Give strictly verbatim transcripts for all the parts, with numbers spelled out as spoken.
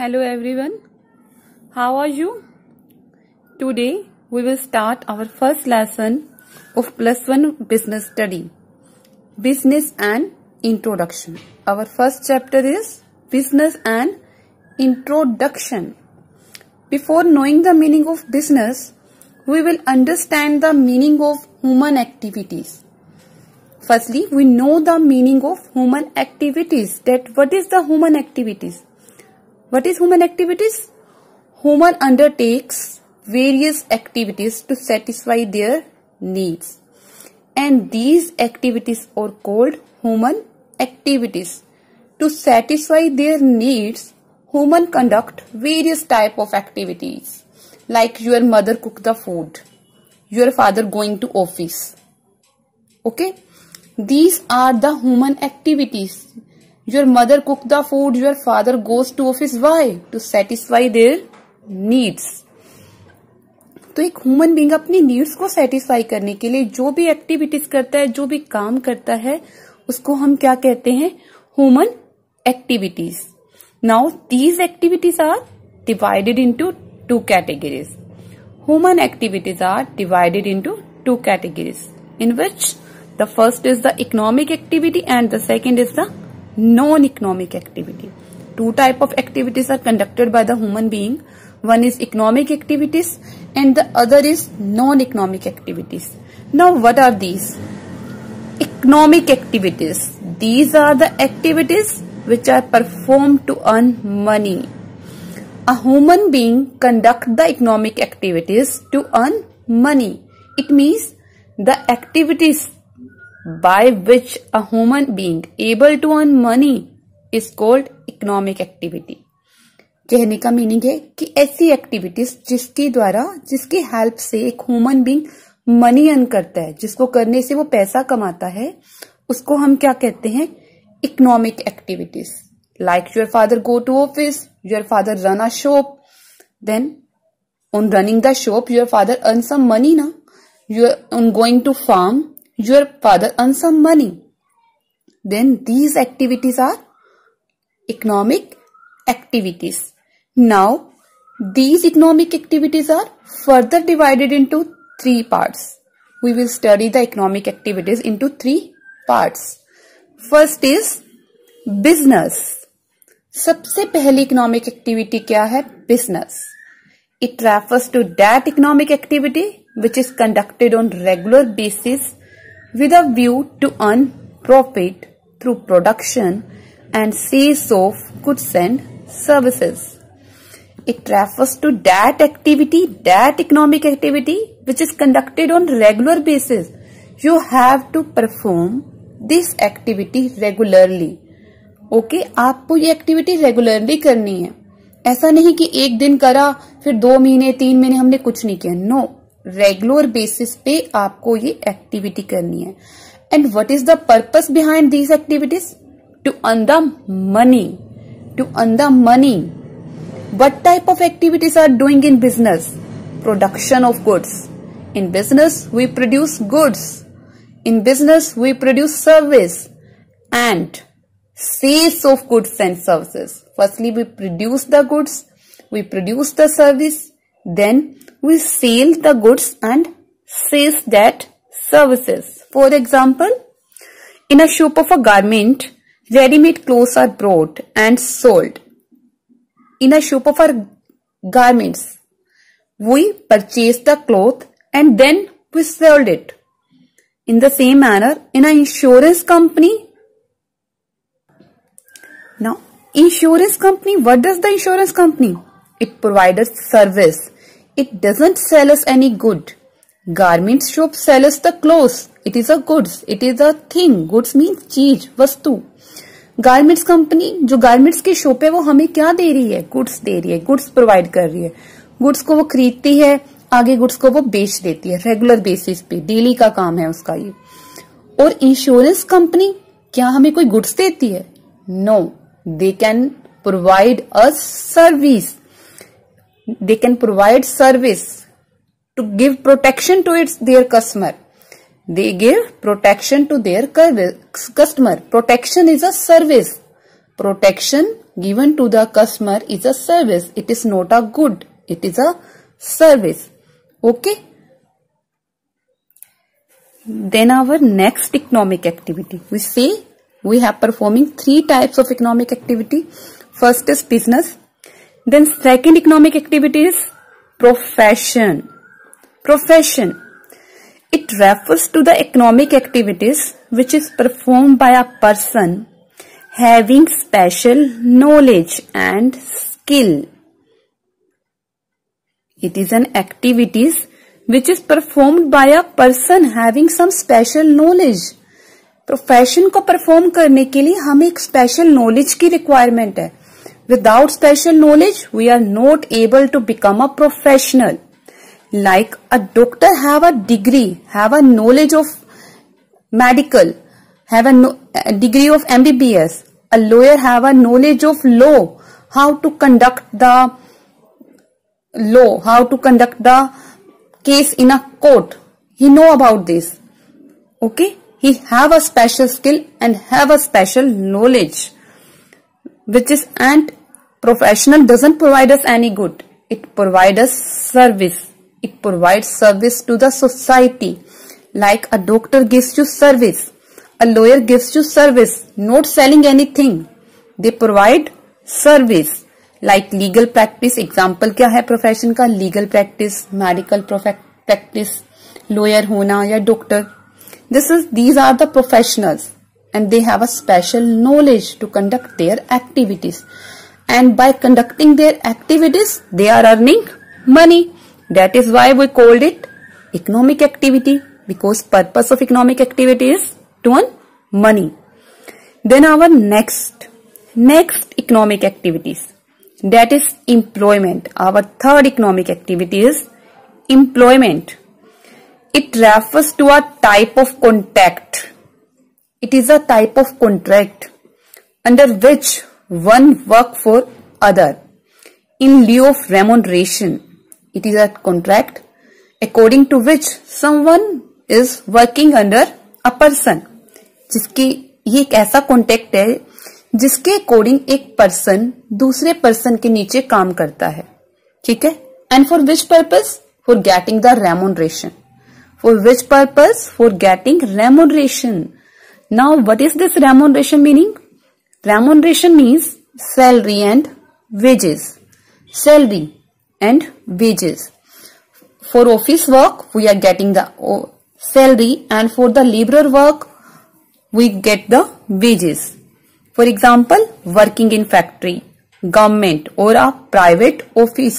Hello everyone, how are you? Today we will start our first lesson of plus one business study, business and introduction. Our first chapter is business and introduction. Before knowing the meaning of business, we will understand the meaning of human activities. Firstly, we know the meaning of human activities. That what is the human activities? What is human activities? Human undertakes various activities to satisfy their needs. And these activities are called human activities. To satisfy their needs, human conduct various type of activities. Like your mother cook the food, your father going to office. Okay? These are the human activities. Your mother cook the food, your father goes to office. Why? To satisfy their needs. तो एक human being अपनी needs को satisfy करने के लिए जो भी activities करता है, जो भी काम करता है, उसको हम क्या कहते हैं? Human activities. Now these activities are divided into two categories. Human activities are divided into two categories, in which the first is the economic activity and the second is the non-economic activity. Two type of activities are conducted by the human being. One is economic activities and the other is non-economic activities. Now what are these? Economic activities. These are the activities which are performed to earn money. A human being conduct the economic activities to earn money. It means the activities by which a human being able to earn money is called economic activity. कहने का meaning है कि ऐसी activities जिसके द्वारा, जिसकी help से एक ह्यूमन बीइंग मनी अर्न करता है, जिसको करने से वो पैसा कमाता है, उसको हम क्या कहते हैं? Economic activities. Like your father go to office, your father run a shop, then on running the shop your father earn some money ना. You're on going to farm, your father earns some money. Then these activities are economic activities. Now, these economic activities are further divided into three parts. We will study the economic activities into three parts. First is business. सबसे पहली economic activity क्या है? Business. It refers to that economic activity which is conducted on regular basis with a view to earn profit through production and sales of goods and services. It refers to that activity, that economic activity which is conducted on regular basis. You have to perform this activity regularly. Okay, आपको ये activity regularly करनी है. ऐसा नहीं कि एक दिन करा फिर दो महीने तीन महीने हमने कुछ नहीं किया. नो, रेगुलर बेसिस पे आपको ये एक्टिविटी करनी है. And what is the purpose behind these activities? To earn the money. To earn the money. What type of activities are doing in business? Production of goods. In business we produce goods. In business we produce service and sales of goods and services. Firstly, we produce the goods, we produce the service, then we sell the goods and sell that services. For example, in a shop of a garment, ready-made clothes are brought and sold. In a shop of our garments, we purchase the cloth and then we sold it. In the same manner, in an insurance company, now, insurance company, what does the insurance company? It provides us service. It doesn't sell us any good. Garment shop sell us the clothes. It is a goods. It is a thing. Goods means चीज, वस्तु. Garments company, जो garments की shop है, वो हमें क्या दे रही है? Goods दे रही है. Goods provide कर रही है. Goods को वो खरीदती है, आगे goods को वो बेच देती है. रेगुलर बेसिस पे, डेली का काम है उसका ये. और इंश्योरेंस कंपनी क्या हमें कोई गुड्स देती है? No. They can provide us service. They can provide service to give protection to its their customer. They give protection to their customer. Protection is a service. Protection given to the customer is a service. It is not a good. It is a service. Okay. Then our next economic activity. We say we have performing three types of economic activity. First is business. Then second economic activity is profession. Profession. It refers to the economic activities which is performed by a person having special knowledge and skill. It is an activities which is performed by a person having some special knowledge. Profession को perform करने के लिए हमें एक special knowledge की requirement है. Without special knowledge we are not able to become a professional. Like a doctor have a degree, have a knowledge of medical, have a degree of MBBS. A lawyer have a knowledge of law, how to conduct the law, how to conduct the case in a court. He know about this. Okay. He have a special skill and have a special knowledge, which is, and professional doesn't provide us any good. It provides us service. It provides service to the society. Like a doctor gives you service, a lawyer gives you service, not selling anything. They provide service. Like legal practice. Example क्या है profession का? Legal practice, medical practice, lawyer होना या doctor. This is, these are the professionals and they have a special knowledge to conduct their activities, and by conducting their activities they are earning money. That is why we called it economic activity, because purpose of economic activity is to earn money. Then our next next economic activities, that is employment. Our third economic activity is employment. It refers to a type of contract. It is a type of contract under which one work for other in lieu of remuneration. It is a contract according to which someone is working under a person. जिसकी ये एक ऐसा contract है जिसके according एक person दूसरे person के नीचे काम करता है. ठीक है. And for which purpose? For getting the remuneration. For which purpose? For getting remuneration. Now, what is this remuneration meaning? Remuneration means salary and wages. Salary and wages. For office work, we are getting the salary, and for the laborer work, we get the wages. For example, working in factory, government or a private office.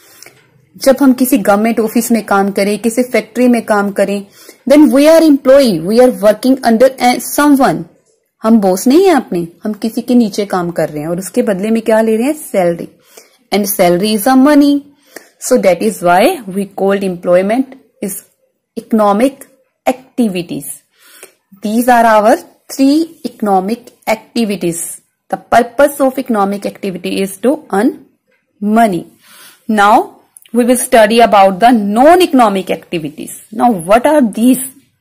जब हम किसी government office में काम करें, किसी factory में काम करें, then we are employee, we are working under someone. हम बॉस नहीं है अपने, हम किसी के नीचे काम कर रहे हैं और उसके बदले में क्या ले रहे हैं? Salary. And salary is a money. So that is why we called employment is economic activities. These are our three economic activities. The purpose of economic activity is to earn money. Now we will study about the non-economic activities. Now, what are these?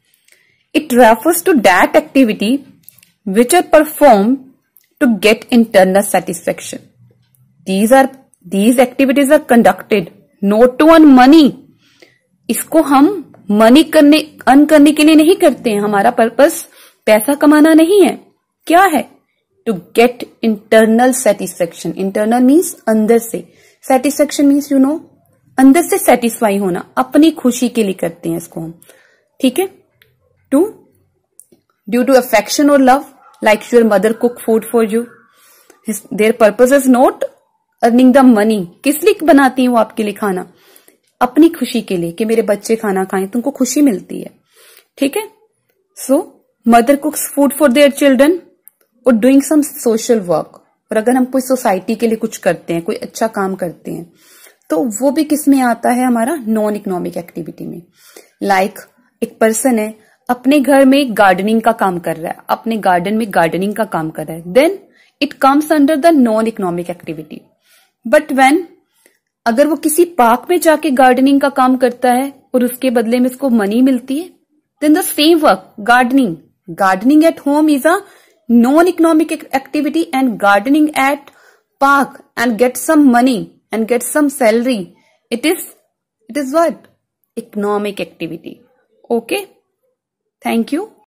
It refers to that activity which are performed to get internal satisfaction. These are, these activities are conducted not to earn money. इसको हम money करने, earn करने के लिए नहीं करते हैं. हमारा पर्पस पैसा कमाना नहीं है. क्या है? To get internal satisfaction. Internal means अंदर से. Satisfaction means you know, अंदर से सेटिस्फाई होना, अपनी खुशी के लिए करते हैं इसको हम. ठीक है. टू ड्यू टू अफेक्शन और love, like your mother cook food for you. Their purpose is not earning the money. किस लिए बनाती हैं वो आपके लिए खाना? अपनी खुशी के लिए, कि मेरे बच्चे खाना खाएं, तुमको खुशी मिलती है. ठीक है. So mother cooks food for their children और डूइंग सम सोशल वर्क. और अगर हम कोई सोसाइटी के लिए कुछ करते हैं, कोई अच्छा काम करते हैं, तो वो भी किस में आता है? हमारा नॉन इकोनॉमिक एक्टिविटी में. लाइक like, एक पर्सन है अपने घर में गार्डनिंग का काम कर रहा है, अपने गार्डन में गार्डनिंग का काम कर रहा है, then it comes under the non economic activity. But when अगर वो किसी पार्क में जाके गार्डनिंग का काम करता है और उसके बदले में उसको मनी मिलती है, then the same work, gardening gardening at home is a non economic activity, and gardening at park and get some money and get some salary, it is, it is what? Economic activity. Okay. Thank you.